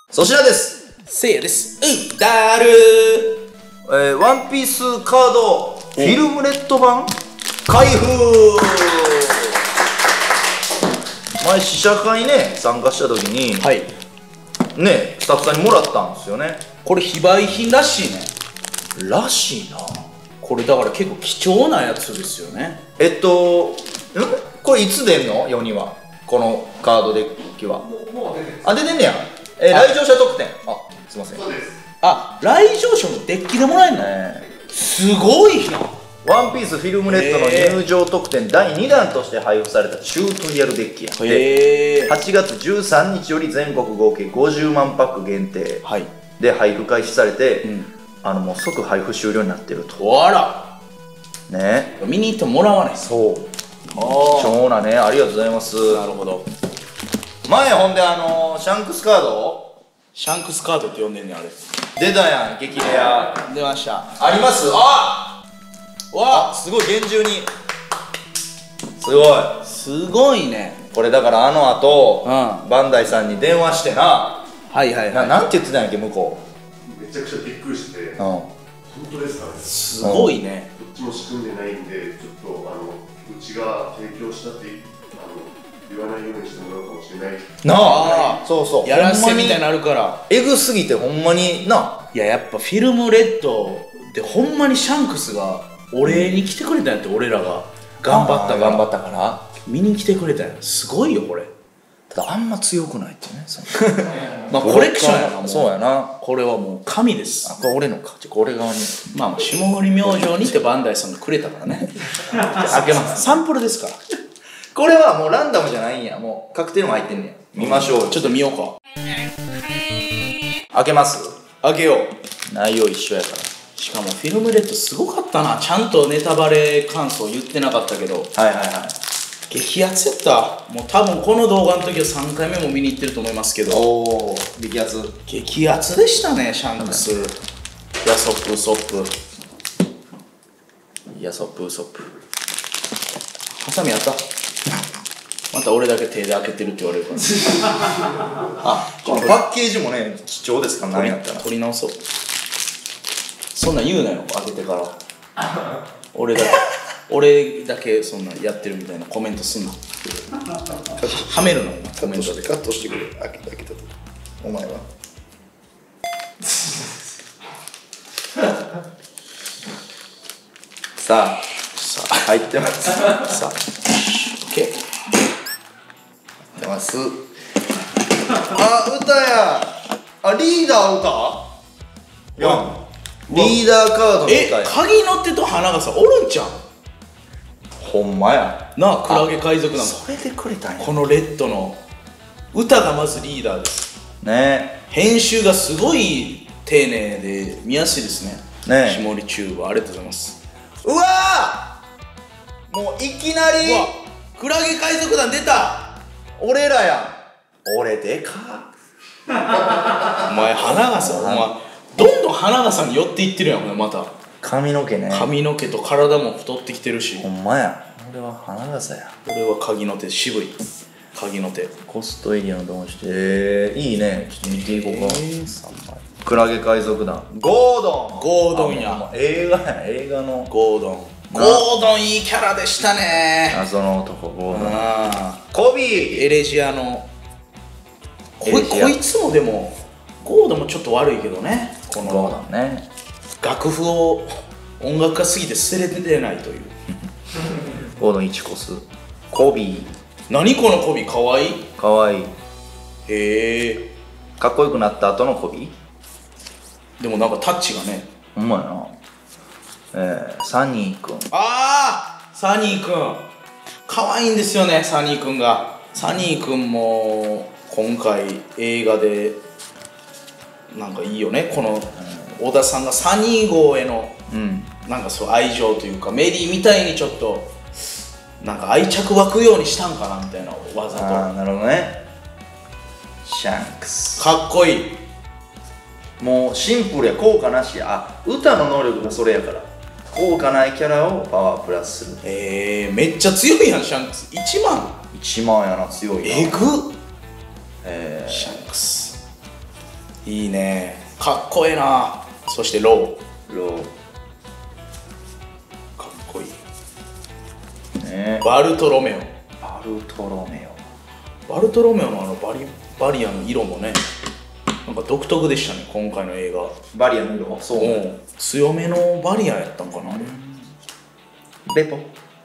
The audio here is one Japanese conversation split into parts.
粗品です。 せいやです。だるワンピースカードフィルムレッド版開封。前試写会ね参加した時に、 はい。 ねスタッフさんにもらったんですよね。 これ非売品らしいね。 らしいな。 これだから結構貴重なやつですよね。 これいつ出んの世にはこのカードデッキは。もう出てる。あ、出てんねや。来場者特典。あ、すいません。そうです。 あ、来場者のデッキでもらえるの、すごいな。 ワンピースフィルムレッドの入場特典第2弾として配布されたチュートリアルデッキやって8月13日より全国合計50万パック限定で配布開始されて、もう即配布終了になってると。 あらね、 見に行ってもらわない。 そう、貴重なね、ありがとうございます。 なるほど。 前ほんでシャンクスカード、 シャンクスカードって呼んでんねん、あれ。 出たやん、激レア出ました。 あります。あわ、すごい厳重に、すごい、 すごいね。 これだから後、バンダイさんに電話してな、 はいはいはい、 なんて言ってたんやっけ向こう。めちゃくちゃびっくりして、本当ですかね。 すごいね。 こっちも仕組んでないんで、ちょっとうちが提供したって言わないようにしてもらうかもしれないなあ。そうそう、 やらせみたいになるから。 エグすぎてほんまにな。 いや、やっぱフィルムレッドでほんまにシャンクスがお礼に来てくれたんやって。俺らが頑張ったから見に来てくれたんや。すごいよこれ。 ただあんま強くないってね。 まあコレクションやな。 そうやな。 これはもう神です。 あ、これ俺のか。これ側にまあ霜降り明星にってバンダイさんがくれたからね。開けます。サンプルですから。 これはもうランダムじゃないんや。もう確定のも入ってんねや。見ましょう。 ちょっと見ようか。 開けます。 開けよう。 内容一緒やから。 しかもフィルムレッドすごかったな。ちゃんとネタバレ感想言ってなかったけど、 はいはいはい、 激アツやった。もう多分この動画の時は3回目も見に行ってると思いますけど、 おお、激アツ。 激アツでしたね、シャンクス。ヤソップウソップ。ヤソップウソップ。ハサミあった。また俺だけ手で開けてるって言われるから。 あ、このパッケージもね貴重ですから。何やったら取り直そう。そんなん言うなよ、開けてから。俺だけそんなんやってるみたいなコメントすんな。はめるのコメントで。 カットしてくれ。開けたとお前は。さあ入ってます。 さあ OK 出ます。あ、歌や。あ、リーダー歌や。リーダーカードの歌や。 鍵の手と花がさおるんちゃう。 ほんまやなあ、クラゲ海賊団。 それでくれたんや。 このレッドの歌がまずリーダーですね。 編集がすごい丁寧で見やすいですね。 ね、 下りチューブありがとうございます。 うわー、もういきなりクラゲ海賊団出た。 俺らやん。俺でかお前花がさ、お前どんどん花がさに寄っていってるやん。また髪の毛ね。 髪の毛と体も太ってきてるし。 ほんまや。俺は花笠や。 俺は鍵の手。渋い鍵の手。 コストエリアのどうして、いいね。ちょっと見ていこうか。3枚。クラゲ海賊団ゴードンや。映画や。映画のゴードンいいキャラでしたね。 謎の男ゴードン。 コビーエレジアのこいつもでもゴードンもちょっと悪いけどね。このゴードンね、 楽譜を音楽家すぎて捨てれてないという。 ゴードン1コス。コビー。 何このコビー。かわいい。 かわいい。 へえ。 かっこよくなった後のコビー。 でもなんかタッチがね。 ほんまやな。サニーくん。 ああ、サニーくんかわいいんですよね。サニーくんが。サニーくんも今回映画でなんかいいよね。この小田さんがサニー号へのなんかそう愛情というか、メリーみたいにちょっとなんか愛着湧くようにしたんかなみたいな。わざと。 ああ、なるほどね。シャンクスかっこいい。 もうシンプルや。効果なしや。あ、歌の能力がそれやから。効果ないキャラをパワープラスする。 めっちゃ強いやん。シャンクス1万。 1万やな。強いな。 えぐ。シャンクスいいね、かっこええな。そしてローかっこいいね。 バルトロメバルトロメオのバリアの色もね、なんか独特でしたね、今回の映画。 バリアの色はそうね。 強めのバリアやったんかな、あれ。 ベポ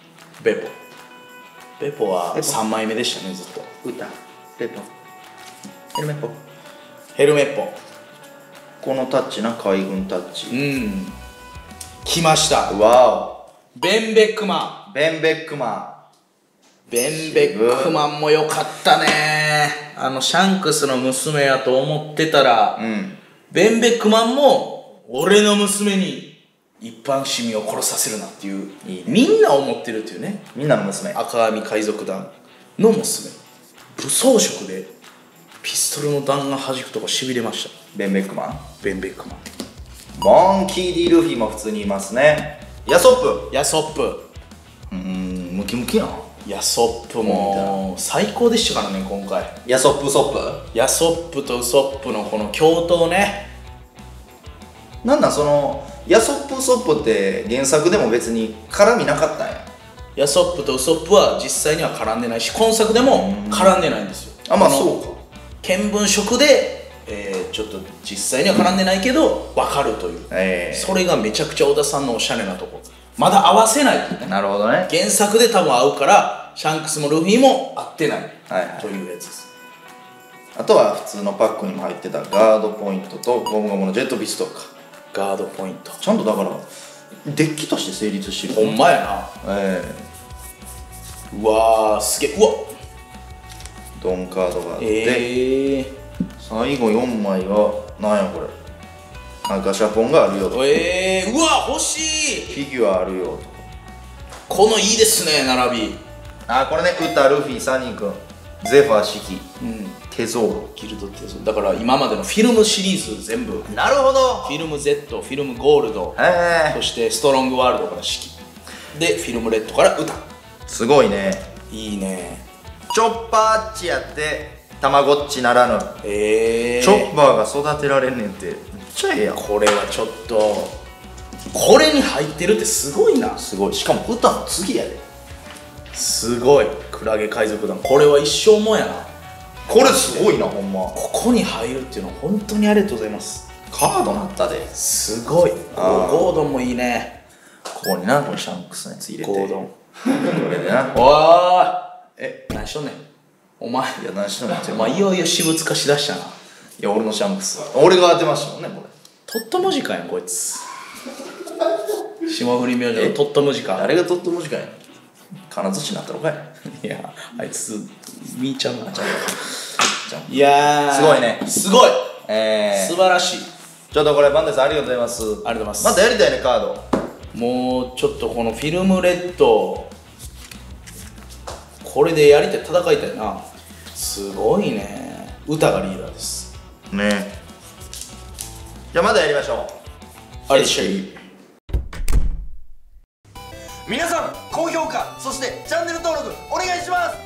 は3枚目でしたね、ずっと。 歌ベポヘルメッポ。 このタッチな、海軍タッチ。 来ました。 わベンベックマンも良かったね。シャンクスの娘やと思ってたら、ベンベックマンも俺の娘に一般市民を殺させるなっていう、みんな思ってるっていうね。 みんなの娘、 赤髪海賊団の娘、武装色でピストルの弾が弾くとこしびれました。 ベンベックマン。 モンキー・ディ・ルフィも普通にいますね。ヤソップムキムキやん。 ヤソップも最高でしたからね、今回。 ヤソップとウソップのこの共闘ね。 なんそのヤソップウソップって原作でも別に絡みなかったんや。 ヤソップとウソップは実際には絡んでないし、今作でも絡んでないんですよ。 そうか。 見聞色で、ちょっと実際には絡んでないけど分かるという、それがめちゃくちゃ小田さんのおしゃれなとこ。まだ合わせないというね。 なるほどね。 原作で多分合うからシャンクスもルフィも合ってない、というやつです。 あとは普通のパックにも入ってたガードポイントとゴムゴムのジェットピストルか。 ガードポイントちゃんとだからデッキとして成立してる。 ほんまやな。うわーすげえ。うわドンカードがあって、最後4枚はなんやこれ、ガシャポンがあるよと。 うわ欲しい。 フィギュアあるよと。 このいいですね、並び。 これね、ウタ、ルフィ、サニー君、ゼファー、シキ、テゾーロ、 ギルドテゾーロ。だから今までのフィルムシリーズ全部。 なるほど。 フィルム Z、フィルムゴールド、そしてストロングワールドからシキで、フィルムレッドからウタ。 すごいね。 いいね。 チョッパーッチやってたまごっちならぬ、チョッパーが育てられんねんって、めっちゃええやん。 これはちょっと、これに入ってるってすごいな。 すごい。しかも歌の次やで。 すごい。クラゲ海賊団、これは一生もんやな。 これすごいな、ほんま。 ここに入るっていうのは本当にありがとうございます。 カードなったで。 すごい。ゴードンもいいね。 ここにな、このシャンクスのやつ入れて、 ゴードンこれでな。 おーい、何しとんねんお前。 いや、何しとんねん。 お前いよいよ私物化しだしたな。 いや、俺のシャンクス、俺が当てましたもんね、これ。 トットムジカやん、こいつ。霜降り明星のトットムジカ。 誰がトットムジカやん。金槌になったのかい。 いや、あいつみーちゃんな。いやー、 すごいね。 すごい。素晴らしい。 ちょっとこれバンデさんありがとうございます。 ありがとうございます。 またやりたいね、カード。 もうちょっとこのフィルムレッド、これでやりたい、戦いたいな。すごいね。歌がリーダーですね。じゃあまたやりましょう。 あれしゃい。 皆さん高評価、そしてチャンネル登録お願いします。